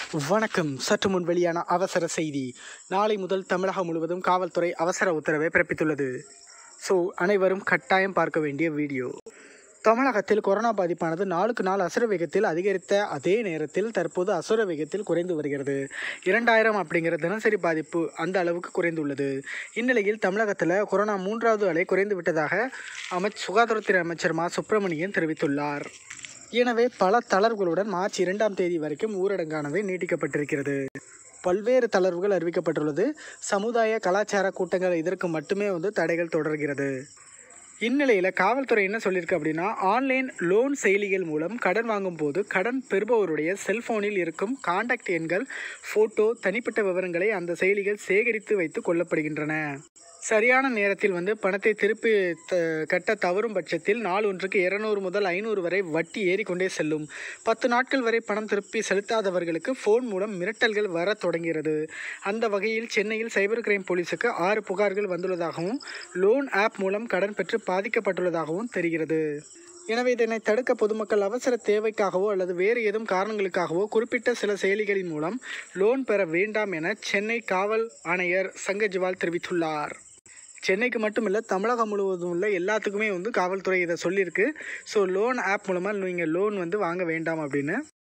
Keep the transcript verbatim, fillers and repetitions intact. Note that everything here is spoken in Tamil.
வணக்கம். சற்று முன் வெளியான அவசர செய்தி. நாளை முதல் தமிழகம் முழுவதும் காவல்துறை அவசர உத்தரவை பிறப்பித்துள்ளது. ஸோ அனைவரும் கட்டாயம் பார்க்க வேண்டிய வீடியோ. தமிழகத்தில் கொரோனா பாதிப்பானது நாளுக்கு நாள் அசுர வேகத்தில் அதிகரித்த அதே நேரத்தில் தற்போது அசுர வேகத்தில் குறைந்து வருகிறது. இரண்டாயிரம் அப்படிங்கிற தினசரி பாதிப்பு அந்த அளவுக்கு குறைந்துள்ளது. இந்நிலையில் தமிழகத்தில் கொரோனா மூன்றாவது அலை குறைந்து விட்டதாக அமைச்சர் சுகாதாரத்துறை அமைச்சர் மா சுப்பிரமணியன் தெரிவித்துள்ளார். எனவே பல தளர்வுகளுடன் மார்ச் இரண்டாம் தேதி வரைக்கும் ஊரடங்கானது நீட்டிக்கப்பட்டிருக்கிறது. பல்வேறு தளர்வுகள் அறிவிக்கப்பட்டுள்ளது. சமுதாய கலாச்சார கூட்டங்கள் இதற்கு மட்டுமே வந்து தடைகள் தொடர்கிறது. இந்நிலையில் காவல்துறை என்ன சொல்லியிருக்கு அப்படின்னா, ஆன்லைன் லோன் செயலிகள் மூலம் கடன் வாங்கும் போது கடன் பெறுபவருடைய செல்போனில் இருக்கும் கான்டாக்ட் எண்கள், ஃபோட்டோ, தனிப்பட்ட விவரங்களை அந்த செயலிகள் சேகரித்து வைத்து கொள்ளப்படுகின்றன. சரியான நேரத்தில் வந்து பணத்தை திருப்பி த கட்ட தவறும் பட்சத்தில் நாள் ஒன்றுக்கு இருநூறு முதல் ஐநூறு வரை வட்டி ஏறிக்கொண்டே செல்லும். பத்து நாட்கள் வரை பணம் திருப்பி செலுத்தாதவர்களுக்கு ஃபோன் மூலம் மிரட்டல்கள் வர தொடங்கிறது. அந்த வகையில் சென்னையில் சைபர் கிரைம் போலீஸுக்கு ஆறு புகார்கள் வந்துள்ளதாகவும் லோன் ஆப் மூலம் கடன் பெற்று பாதிக்கப்பட்டுள்ளதாகவும் தெரிகிறது. எனவே இதனை தடுக்க பொதுமக்கள் அவசர தேவைக்காகவோ அல்லது வேறு ஏதும் காரணங்களுக்காகவோ குறிப்பிட்ட சில செயலிகளின் மூலம் லோன் பெற வேண்டாம் என சென்னை காவல் ஆணையர் சங்கஜிவால் தெரிவித்துள்ளார். சென்னைக்கு மட்டும் இல்லை, தமிழகம் முழுவதும் உள்ள எல்லாத்துக்குமே வந்து காவல்துறை இதை சொல்லியிருக்கு. ஸோ லோன் ஆப் மூலமாக நீங்கள் லோன் வந்து வாங்க வேண்டாம் அப்படின்னு.